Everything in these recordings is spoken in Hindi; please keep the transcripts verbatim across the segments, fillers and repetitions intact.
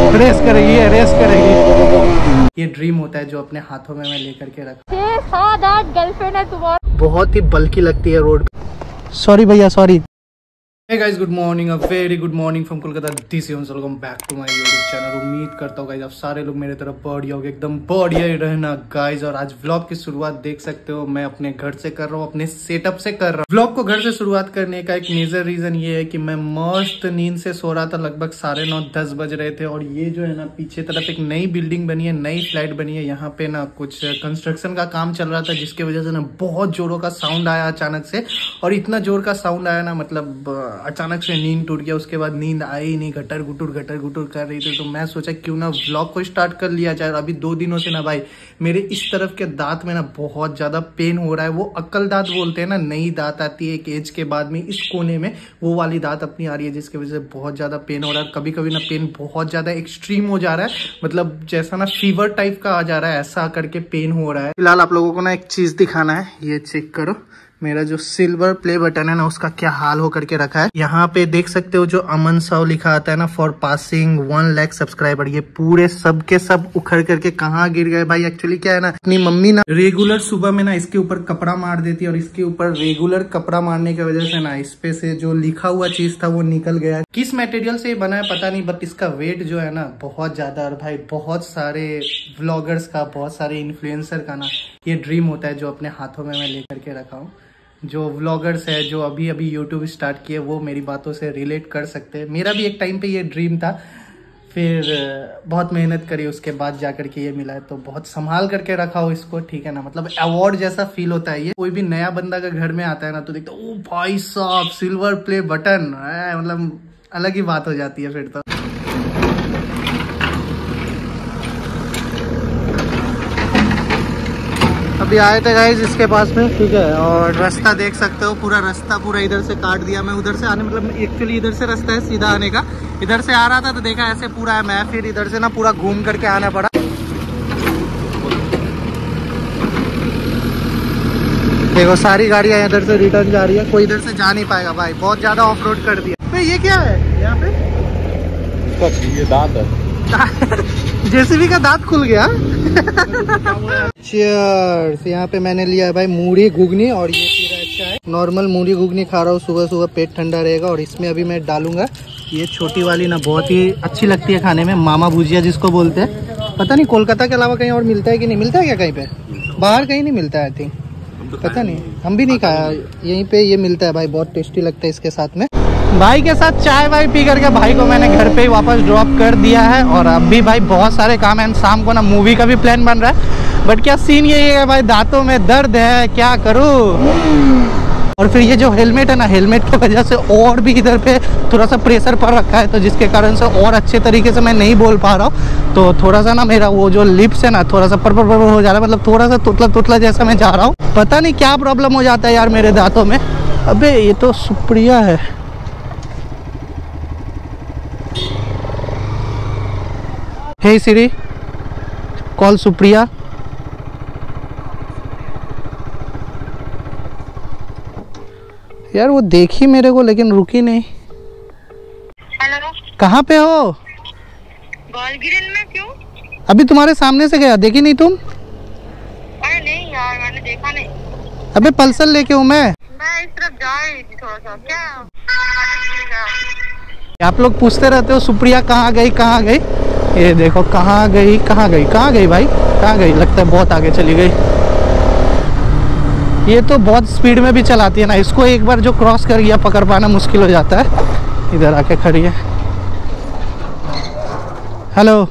रेस करेगी ये, रेस करेगी। ये ड्रीम होता है जो अपने हाथों में मैं लेकर के रखा। गर्लफ्रेंड है तुम्हारी, बहुत ही बल्कि लगती है रोड पे। सॉरी भैया, sorry. Hey guys, good morning, a very good morning from Kolkata. This is welcome back to my YouTube channel. उम्मीद करता हूँ गाइज आप सारे लोग मेरे तरफ बढ़िया होगे, एकदम बढ़िया ही रहना गाइज। और आज व्लॉग की शुरुआत देख सकते हो मैं अपने घर से कर रहा हूँ, अपने सेटअप से कर रहा हूँ। व्लॉग को घर से शुरुआत करने का एक मेजर रीजन ये है कि मैं मस्त नींद से सो रहा था, लगभग साढ़े नौ दस बज रहे थे। और ये जो है ना पीछे तरफ एक नई बिल्डिंग बनी है, नई फ्लैट बनी है। यहाँ पे ना कुछ कंस्ट्रक्शन का काम चल रहा था, जिसकी वजह से ना बहुत जोरों का साउंड आया अचानक से। और इतना जोर का साउंड आया ना, मतलब अचानक से नींद टूट गया। उसके बाद नींद आई ही नहीं, घटर घुटुर घटर घुटुर कर रही थी। तो मैं सोचा क्यों ना व्लॉग को स्टार्ट कर लिया जाए। अभी दो दिनों से ना भाई मेरे इस तरफ के दांत में ना बहुत ज्यादा पेन हो रहा है। वो अक्ल दांत बोलते हैं ना, नई दांत आती है एक एज के बाद में, इस कोने में वो वाली दांत अपनी आ रही है, जिसकी वजह से बहुत ज्यादा पेन हो रहा है। कभी कभी ना पेन बहुत ज्यादा एक्सट्रीम हो जा रहा है, मतलब जैसा ना फीवर टाइप का आ जा रहा है, ऐसा करके पेन हो रहा है। फिलहाल आप लोगों को ना एक चीज दिखाना है, ये चेक करो मेरा जो सिल्वर प्ले बटन है ना उसका क्या हाल हो करके रखा है। यहाँ पे देख सकते हो जो अमन साव लिखा आता है ना, for passing one lakh subscriber, ये पूरे सब के सब उखड़ करके कहाँ गिर गए भाई। एक्चुअली क्या है ना, अपनी मम्मी ना रेगुलर सुबह में ना इसके ऊपर कपड़ा मार देती है, और इसके ऊपर रेगुलर कपड़ा मारने की वजह से ना इस पे से जो लिखा हुआ चीज था वो निकल गया। किस मटेरियल से बना है पता नहीं, बट इसका वेट जो है ना बहुत ज्यादा। और भाई बहुत सारे व्लॉगर्स का, बहुत सारे इन्फ्लुएंसर का ना ये ड्रीम होता है जो अपने हाथों में मैं लेकर के रखा हूँ। जो व्लॉगर्स है, जो अभी अभी यूट्यूब स्टार्ट किए, वो मेरी बातों से रिलेट कर सकते हैं। मेरा भी एक टाइम पे ये ड्रीम था, फिर बहुत मेहनत करी, उसके बाद जाकर के ये मिला है। तो बहुत संभाल करके रखा हो इसको, ठीक है ना। मतलब अवार्ड जैसा फील होता है ये। कोई भी नया बंदा का घर में आता है ना तो देखता ओ भाई साहब सिल्वर प्ले बटन, मतलब अलग ही बात हो जाती है फिर तो। अभी आए थे गाइस इसके पास में, ठीक है। और रास्ता देख सकते हो, पूरा रास्ता पूरा इधर से काट दिया। मैं उधर से आने, मतलब एक्चुअली इधर से रास्ता है सीधा आने का, इधर से आ रहा था तो देखा ऐसे पूरा है। मैं फिर इधर से ना पूरा घूम करके आना पड़ा। देखो सारी गाड़ियां इधर से रिटर्न जा रही है, कोई इधर से जा नहीं पाएगा भाई, बहुत ज्यादा ऑफ रोड कर दिया। भाई ये क्या है यहाँ पे? ये दांत है जेसीबी का दांत खुल गया। चीयर्स। यहाँ पे मैंने लिया है भाई मूढ़ी घुगनी, और ये पूरा अच्छा है। नॉर्मल मूढ़ी घुगनी खा रहा हूँ सुबह सुबह, पेट ठंडा रहेगा। और इसमें अभी मैं डालूंगा ये छोटी वाली ना, बहुत ही अच्छी लगती है खाने में, मामा भुजिया जिसको बोलते हैं। पता नहीं कोलकाता के अलावा कहीं और मिलता है कि नहीं मिलता है क्या, कहीं पे बाहर कहीं नहीं मिलता है आई थिंक, पता नहीं, हम भी नहीं खाया। यहीं पे ये मिलता है भाई, बहुत टेस्टी लगता है इसके साथ में। भाई के साथ चाय वाय पी करके भाई को मैंने घर पे ही वापस ड्रॉप कर दिया है। और अभी भाई बहुत सारे काम है, शाम को ना मूवी का भी प्लान बन रहा है। बट क्या सीन यही है भाई, दांतों में दर्द है, क्या करूँ। और फिर ये जो हेलमेट है ना, हेलमेट की वजह से और भी इधर पे थोड़ा सा प्रेशर पड़ रखा है, तो जिसके कारण से और अच्छे तरीके से मैं नहीं बोल पा रहा हूँ। तो थोड़ा सा ना मेरा वो जो लिप्स है ना थोड़ा सा पर पर पर हो जा रहा है, मतलब थोड़ा सा तुतला तुतला जैसा मैं जा रहा हूँ। पता नहीं क्या प्रॉब्लम हो जाता है यार मेरे दांतों में। अबे ये तो सुप्रिया है। Hey Siri, call Supriya. यार वो देखी मेरे को लेकिन रुकी नहीं। हेलो, कहाँ पे हो? गोलगिरन में। क्यों? अभी तुम्हारे सामने से गया, देखी नहीं तुम? अरे नहीं यार, मैंने देखा नहीं। अबे पल्सर लेके हूँ मैं। मैं इस तरफ जा रही थी थोड़ा सा। क्या आप लोग पूछते रहते हो सुप्रिया कहाँ गई कहाँ गई। ये देखो कहाँ गई कहाँ गई कहाँ गई भाई, कहाँ गई? लगता है बहुत आगे चली गई। ये तो बहुत स्पीड में भी चलाती है ना, इसको एक बार जो क्रॉस कर गया पकड़ पाना मुश्किल हो जाता है। इधर आके खड़ी है। हेलो,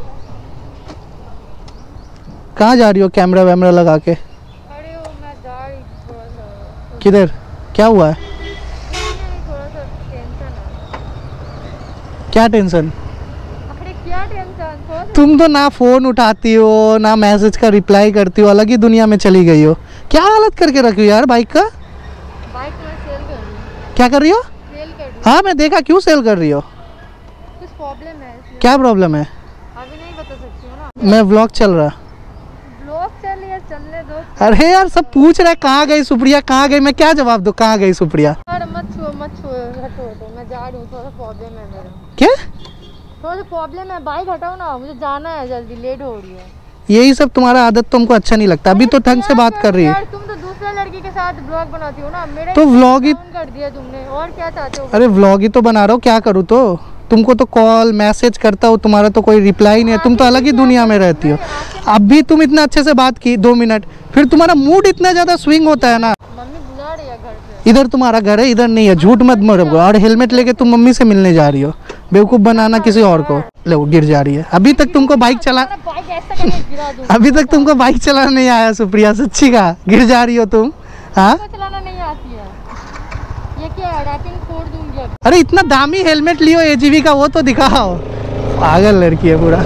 कहाँ जा रही हो कैमरा वैमरा लगा के? अरे वो मैं जा रही थी थोड़ा सा। किधर? क्या हुआ है? थोड़ा सा टेंशन है। क्या टेंशन? अरे क्या टेंशन? तुम तो ना फोन उठाती हो ना मैसेज का रिप्लाई करती हो, अलग ही दुनिया में चली गई हो। क्या हालत करके रखी हो यार बाइक का? बाइक में सेल कर रही हूँ। क्या कर रही हो? सेल कर रही हूँ। हाँ मैं देखा, क्यों सेल कर रही हो? कुछ प्रॉब्लम है इसलिए। क्या प्रॉब्लम है? अभी नहीं बता सकती हूँ ना। मैं व्लॉग चल रहा। व्लॉग चल रही है, चलने दो। अरे यार सब पूछ रहे कहाँ गई सुप्रिया कहाँ गई, मैं क्या जवाब दूँ कहाँ गई सुप्रिया? यार मत छुओ मत छुओ, हटो हटो, मैं जा रही हूँ, थोड़ा प्रॉब्लम है मेरा। क्या थोड़ा सा प्रॉब्लम है, बाइक हटाओ ना, मुझे जाना है जल्दी, लेट हो रही है। यही सब तुम्हारा आदत तो हमको अच्छा नहीं लगता। अभी तो ढंग से बात कर रही है। तुम तो दूसरे लड़की के साथ ब्लॉग बनाती हो ना, मेरे तो व्लॉग ही कर दिया तुमने, और क्या चाहते हो? अरे व्लॉग ही तो बना रहा हूँ, क्या करूँ? तो तुमको तो कॉल मैसेज करता हूँ, तुम्हारा तो कोई रिप्लाई नहीं है। तुम तो अलग ही दुनिया में रहती हो। अब भी तुम इतना अच्छे से बात की दो मिनट, फिर तुम्हारा मूड इतना ज्यादा स्विंग होता है ना। मम्मी बुला रही है घर से। इधर तुम्हारा घर है, इधर नहीं है, झूठ मत मरो। और हेलमेट लेके तुम मम्मी से मिलने जा रही हो, बेवकूफ बनाना किसी और को। ले वो गिर जा रही है। अभी तक तुमको बाइक चला अभी तक तुमको बाइक चलाना नहीं आया सुप्रिया, सच्ची का गिर जा रही हो तुम। हाँ चलाना नहीं आती है, ये क्या है? रैपिंग फोड़ दूंगी अब। अरे इतना दामी हेलमेट लियो एजीवी का, वो तो दिखाओ। पागल लड़की है पूरा।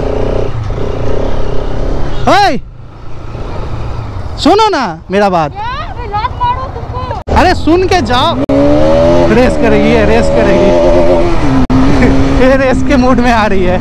ओए सुनो ना मेरा बात। लात मारो तुमको। अरे सुन के जाओ। रेस करेगी है, रेस करेगी ये रेस के मूड में आ रही है।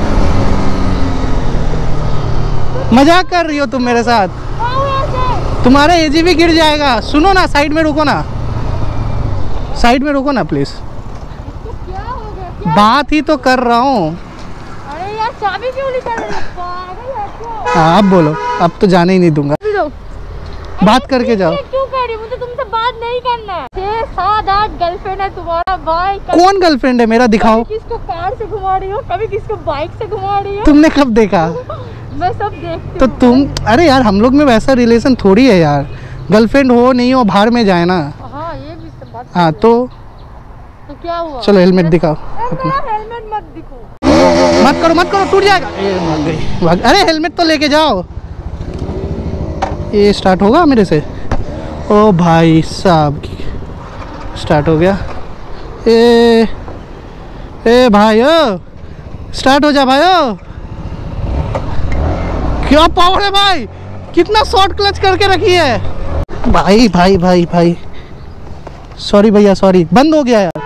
मजाक कर रही हो तुम मेरे साथ। तुम्हारा एजीवी गिर जाएगा। सुनो ना, साइड में रुको ना, साइड में रुको ना प्लीज। क्या हो गया? क्या? बात ही तो कर रहा हूँ। अरे यार चाबी क्यों निकाल रही है? पागल है क्या? हाँ अब बोलो, अब तो जाने ही नहीं दूंगा। बात करके जाओ। क्यों कर रही? मुझे तुमसे बात नहीं करना है। छह सात आठ गर्लफ्रेंड है तुम्हारा भाई। कौन गर्लफ्रेंड है मेरा? दिखाओ। कभी किसको कार से घुमा रही हो, कभी किसको बाइक से घुमा रही हो। तुमने कब देखा? मैं सब देखती तो तुम, अरे यार हम लोग में वैसा रिलेशन थोड़ी है यार। गर्लफ्रेंड हो नहीं हो बाहर में जाए ना। हाँ ये भी सब बात। हाँ तो तो क्या हुआ? चलो हेलमेट दिखाओ। हेलमेट मत दिखो। मत करो मत करो, टूट जाएगा। ए, भाग गई, भाग। अरे हेलमेट तो लेके जाओ। ये स्टार्ट होगा मेरे से? ओ भाई साहब, स्टार्ट हो गया। ए ए भाई ओ, स्टार्ट हो जा भाई ओ। क्या पावर है भाई, कितना शॉर्ट क्लच करके रखी है भाई भाई भाई भाई। सॉरी भैया सॉरी, बंद हो गया यार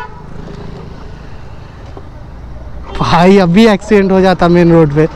भाई। अभी एक्सीडेंट हो जाता मेन रोड पे।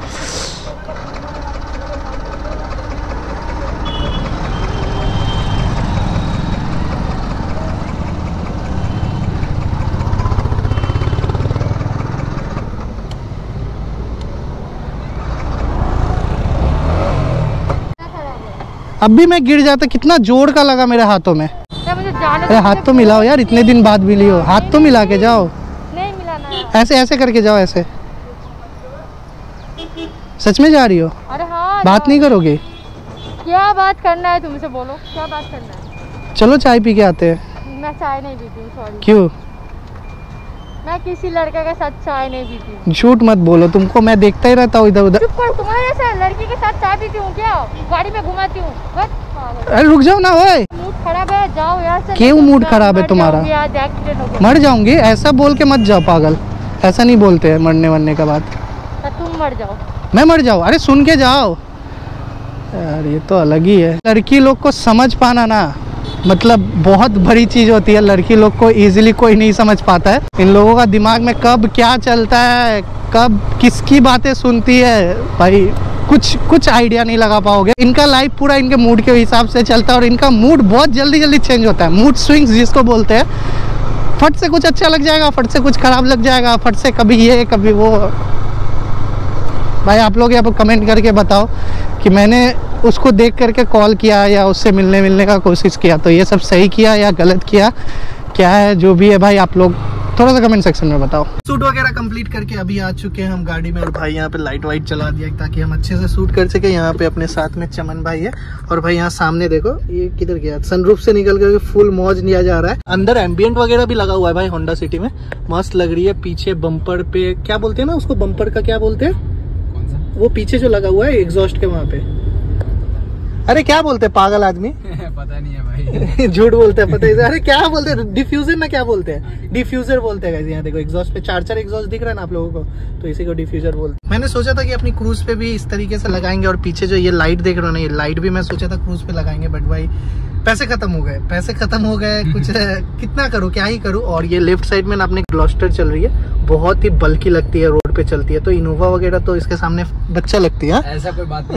अभी मैं गिर जाता, कितना जोर का लगा मेरे हाथों में। मुझे जाने अरे हाथ तो मिलाओ यार, इतने दिन बाद मिली हो, हाथ तो मिला के जाओ। नहीं मिलाना है। ऐसे ऐसे करके जाओ, ऐसे। सच में जा रही हो? अरे हाँ। बात नहीं करोगे? क्या बात करना है तुमसे, बोलो क्या बात करना है? चलो चाय पी के आते हैं। मैं चाय नहीं पीती हूँ, सॉरी। क्यों? मैं किसी लड़के के साथ चाय नहीं पीती। झूठ मत बोलो, तुमको मैं देखता ही रहता हूँ इधर उधर। चुप कर, तुम्हारे जैसे लड़की के साथ चाय पीती हूँ क्या? गाड़ी में घुमाती हूँ। अरे रुक जाओ ना ओए। मूड खराब है, जाओ यार से। क्यों मूड खराब है तुम्हारा? मर जाऊंगी, ऐसा बोल के मत जाओ पागल। ऐसा नहीं बोलते हैं मरने वरने का बात। तुम मर जाओ। मैं मर जाऊँ? अरे सुन के जाओ यार, ये तो अलग ही है। लड़की लोग को समझ पाना ना मतलब बहुत बड़ी चीज होती है। लड़की लोग को इजीली कोई नहीं समझ पाता है। इन लोगों का दिमाग में कब क्या चलता है, कब किसकी बातें सुनती है भाई, कुछ कुछ आइडिया नहीं लगा पाओगे। इनका लाइफ पूरा इनके मूड के हिसाब से चलता है और इनका मूड बहुत जल्दी जल्दी चेंज होता है। मूड स्विंग्स जिसको बोलते हैं। फट से कुछ अच्छा लग जाएगा, फट से कुछ खराब लग जाएगा, फट से कभी ये कभी वो। भाई आप लोग यहाँ पर कमेंट करके बताओ कि मैंने उसको देख करके कॉल किया या उससे मिलने मिलने का कोशिश किया तो ये सब सही किया या गलत किया, क्या है जो भी है भाई आप लोग थोड़ा सा कमेंट सेक्शन में बताओ। शूट वगैरह कंप्लीट करके अभी आ चुके हैं हम गाड़ी में और भाई यहाँ पे लाइट वाइट चला दिया ताकि हम अच्छे से शूट कर सके। यहाँ पे अपने साथ में चमन भाई है और भाई यहाँ सामने देखो ये किधर गया, सनरूफ से निकल करके फुल मौज लिया जा रहा है। अंदर एम्बियंट वगैरह भी लगा हुआ है भाई होंडा सिटी में, मस्त लग रही है। पीछे बम्पर पे क्या बोलते हैं ना उसको, बम्पर का क्या बोलते हैं वो पीछे जो लगा हुआ है एग्जॉस्ट के वहाँ पे, अरे क्या बोलते हैं पागल आदमी पता नहीं है भाई झूठ बोलते हैं पता है। अरे क्या बोलते हैं, डिफ्यूजर ना क्या बोलते हैं, डिफ्यूजर बोलते हैं। यहाँ देखो एग्जॉस्ट पे चार चार एग्जॉस्ट दिख रहा है ना आप लोगों को, तो इसी को डिफ्यूजर बोलते हैं। मैंने सोचा था कि अपनी क्रूज पे भी इस तरीके से लगाएंगे और पीछे जो ये लाइट देख रहे हो ना, ये लाइट भी मैं सोचा था क्रूज पे लगाएंगे, बट भाई पैसे खत्म हो गए, पैसे खत्म हो गए कुछ कितना करूँ क्या ही करूँ। और ये लेफ्ट साइड में ना अपने ग्लॉस्टर चल रही है, बहुत ही बल्कि लगती है, रोड पे चलती है, तो इनोवा वगैरह तो इसके सामने बच्चा लगती है। ऐसा कोई बात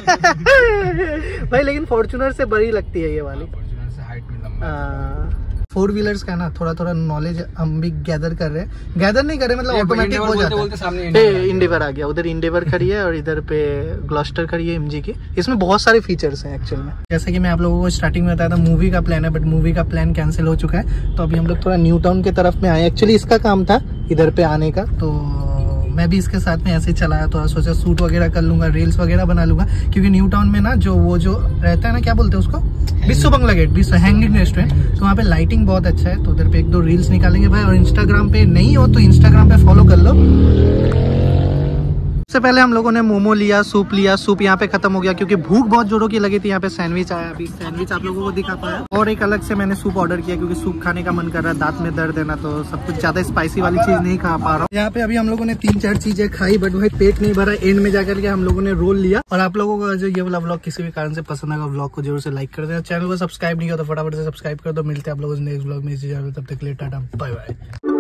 नहीं भाई लेकिन फॉर्च्यूनर से बड़ी लगती है ये वाली, फॉर्च्यूनर से हाइट में लंबा। आ, फोर व्हीलर्स का ना थोड़ा थोड़ा नॉलेज हम भी गैदर कर रहे हैं, गैदर नहीं कर रहे मतलब ऑटोमेटिक हो जाता है। इंडिवर आ गया, उधर इंडिवर खड़ी है और इधर पे ग्लॉस्टर खड़ी है एमजी की। इसमें बहुत सारे फीचर्स हैं एक्चुअल में। जैसे कि मैं आप लोगों को स्टार्टिंग में बताया था मूवी का प्लान है, बट मूवी का प्लान कैंसिल हो चुका है। तो अभी हम लोग थोड़ा न्यू टाउन की तरफ में आए। एक्चुअली इसका काम था इधर पे आने का, तो मैं भी इसके साथ में ऐसे ही चलाया, थोड़ा सोचा शूट वगैरह कर लूंगा, रील्स वगैरह बना लूंगा, क्योंकि न्यू टाउन में ना जो वो जो रहता है ना, क्या बोलते हैं उसको, Biswa Bangla gate, Biswa hanging restaurant, तो वहाँ पे लाइटिंग बहुत अच्छा है। तो उधर पे एक दो रील्स निकालेंगे भाई। और इंस्टाग्राम पे नहीं हो तो इंस्टाग्राम पे फॉलो कर लो। सबसे पहले हम लोगों ने मोमो लिया, सूप लिया। सूप यहाँ पे खत्म हो गया क्योंकि भूख बहुत जोरों की लगी थी। यहाँ पे सैंडविच आया, अभी सैंडविच आप लोगों को दिखा पाया। और एक अलग से मैंने सूप ऑर्डर किया क्योंकि सूप खाने का मन कर रहा है, दांत में दर्द है ना, तो सब कुछ ज्यादा स्पाइसी वाली चीज नहीं खा पा रहा हूँ। यहाँ पे अभी हम लोगों ने तीन चार चीजें खाई, बट भाई पेट नहीं भरा। एंड में जाकर के हम लोगों ने रोल लिया। और आप लोगों को जो ये वाला व्लॉग किसी भी कारण से पसंद आएगा, व्लॉग को जरूर से लाइक कर देना। चैनल को सब्सक्राइब नहीं किया तो फटाफट से सब्सक्राइब कर दो। मिलते हैं आप लोगों से नेक्स्ट व्लॉग में। तब तक के लिए टाटा बाय बाय।